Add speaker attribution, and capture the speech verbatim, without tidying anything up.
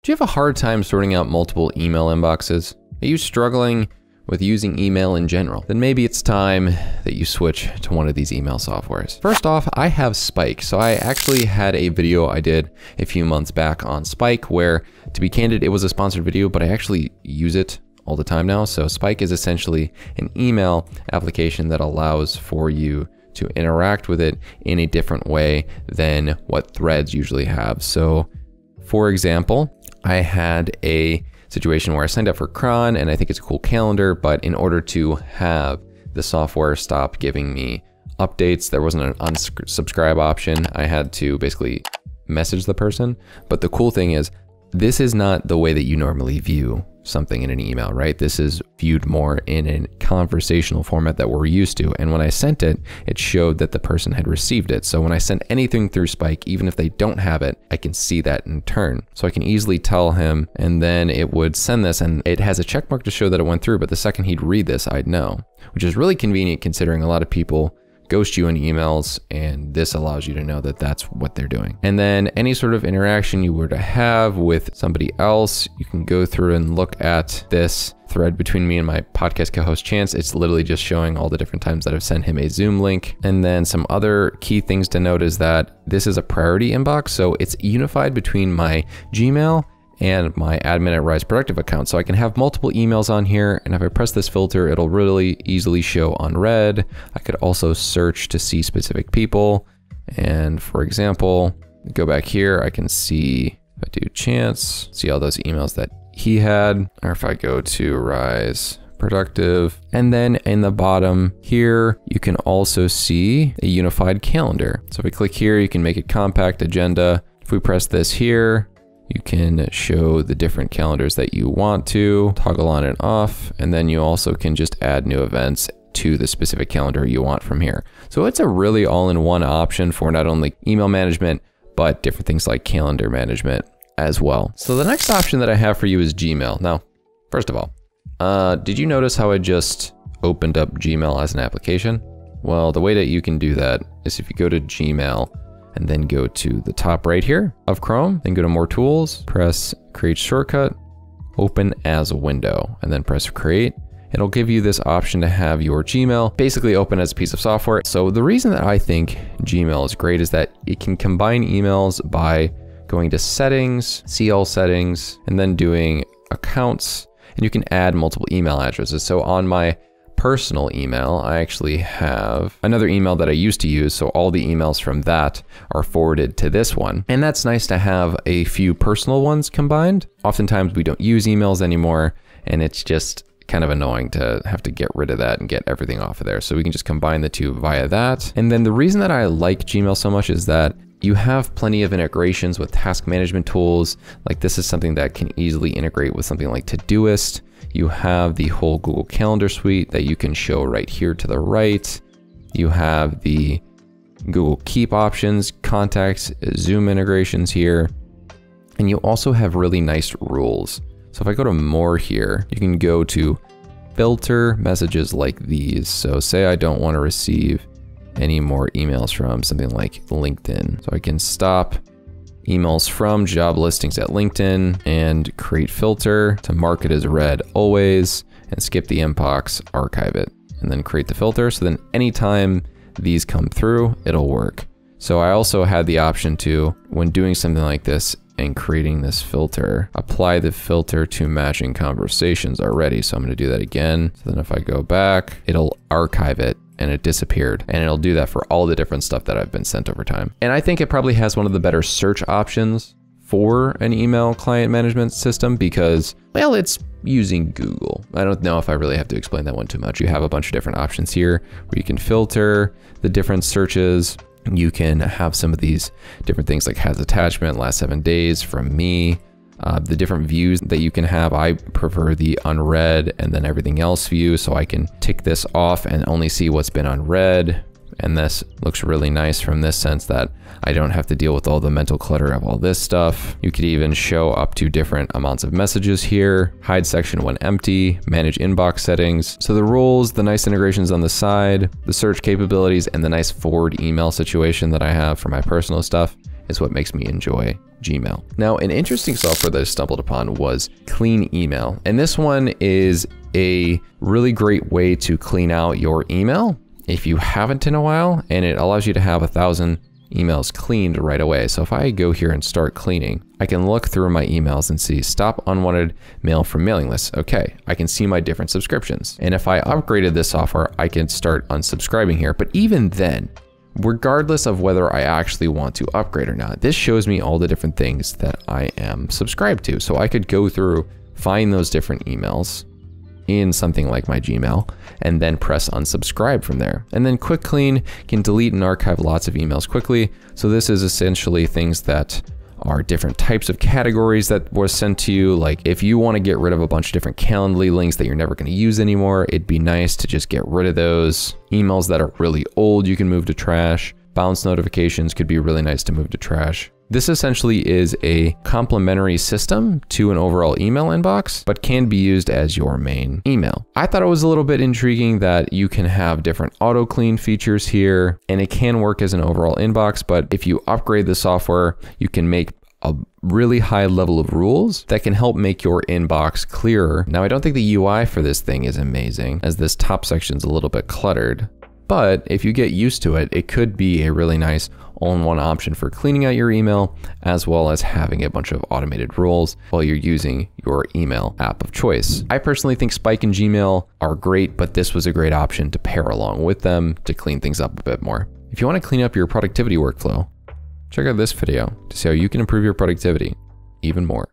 Speaker 1: Do you have a hard time sorting out multiple email inboxes? Are you struggling with using email in general? Then maybe it's time that you switch to one of these email softwares. First off, I have Spike. So I actually had a video I did a few months back on Spike where, to be candid, it was a sponsored video, but I actually use it all the time now. So Spike is essentially an email application that allows for you to interact with it in a different way than what Threads usually have. So for example, I had a situation where I signed up for Cron and I think it's a cool calendar, but in order to have the software stop giving me updates, there wasn't an unsubscribe option. I had to basically message the person. But the cool thing is, this is not the way that you normally view something in an email, right? This is viewed more in a conversational format that we're used to. And when I sent it, it showed that the person had received it. So when I send anything through Spike, even if they don't have it, I can see that in turn. So I can easily tell him, and then it would send this, and it has a check mark to show that it went through, but the second he'd read this, I'd know, which is really convenient considering a lot of people ghost you in emails, and this allows you to know that that's what they're doing. And then any sort of interaction you were to have with somebody else, you can go through and look at this thread between me and my podcast co-host Chance. It's literally just showing all the different times that I've sent him a Zoom link. And then some other key things to note is that this is a priority inbox, so it's unified between my Gmail and my admin at Rise Productive account. So I can have multiple emails on here, and if I press this filter, it'll really easily show unread. I could also search to see specific people. And for example, go back here, I can see, if I do Chance, see all those emails that he had, or if I go to Rise Productive, and then in the bottom here, you can also see a unified calendar. So if we click here, you can make it compact agenda. If we press this here, you can show the different calendars that you want to, toggle on and off, and then you also can just add new events to the specific calendar you want from here. So it's a really all-in-one option for not only email management, but different things like calendar management as well. So the next option that I have for you is Gmail. Now, first of all, uh, did you notice how I just opened up Gmail as an application? Well, the way that you can do that is if you go to Gmail, and then go to the top right here of Chrome, then go to more tools, press create shortcut, open as a window, and then press create. It'll give you this option to have your Gmail basically open as a piece of software. So the reason that I think Gmail is great is that it can combine emails by going to settings, see all settings, and then doing accounts, and you can add multiple email addresses. So on my personal email, I actually have another email that I used to use, so all the emails from that are forwarded to this one. And that's nice to have a few personal ones combined. Oftentimes we don't use emails anymore, and it's just kind of annoying to have to get rid of that and get everything off of there. So we can just combine the two via that. And then the reason that I like Gmail so much is that you have plenty of integrations with task management tools. Like this is something that can easily integrate with something like Todoist. You have the whole Google Calendar suite that you can show right here to the right. You have the Google Keep options, contacts, Zoom integrations here. And you also have really nice rules. So if I go to more here, you can go to filter messages like these. So say I don't want to receive any more emails from something like LinkedIn. So I can stop emails from job listings at LinkedIn and create filter to mark it as read always and skip the inbox, archive it, and then create the filter. So then anytime these come through, it'll work. So I also had the option to, when doing something like this and creating this filter, apply the filter to matching conversations already. So I'm going to do that again. So then if I go back, it'll archive it and it disappeared. And it'll do that for all the different stuff that I've been sent over time. And I think it probably has one of the better search options for an email client management system because, well, it's using Google. I don't know if I really have to explain that one too much. You have a bunch of different options here where you can filter the different searches. You can have some of these different things like has attachment, last seven days from me, uh, the different views that you can have. I prefer the unread and then everything else view, so I can tick this off and only see what's been unread. And this looks really nice from this sense that I don't have to deal with all the mental clutter of all this stuff. You could even show up to different amounts of messages here, hide section when empty, manage inbox settings. So the rules, the nice integrations on the side, the search capabilities, and the nice forward email situation that I have for my personal stuff is what makes me enjoy Gmail. Now, an interesting software that I stumbled upon was Clean Email. And this one is a really great way to clean out your email if you haven't in a while, and it allows you to have a thousand emails cleaned right away. So if I go here and start cleaning, I can look through my emails and see stop unwanted mail from mailing lists. Okay, I can see my different subscriptions. And if I upgraded this software, I can start unsubscribing here. But even then, regardless of whether I actually want to upgrade or not, this shows me all the different things that I am subscribed to. So I could go through, find those different emails in something like my Gmail, and then press unsubscribe from there. And then Quick Clean can delete and archive lots of emails quickly. So this is essentially things that are different types of categories that were sent to you. Like if you want to get rid of a bunch of different Calendly links that you're never going to use anymore, it'd be nice to just get rid of those. Emails that are really old, you can move to trash. Bounce notifications could be really nice to move to trash. This essentially is a complementary system to an overall email inbox, but can be used as your main email. I thought it was a little bit intriguing that you can have different auto clean features here, and it can work as an overall inbox, but if you upgrade the software, you can make a really high level of rules that can help make your inbox clearer. Now, I don't think the U I for this thing is amazing, as this top section is a little bit cluttered, but if you get used to it, it could be a really nice all-in-one option for cleaning out your email, as well as having a bunch of automated rules while you're using your email app of choice. I personally think Spike and Gmail are great, but this was a great option to pair along with them to clean things up a bit more. If you want to clean up your productivity workflow, check out this video to see how you can improve your productivity even more.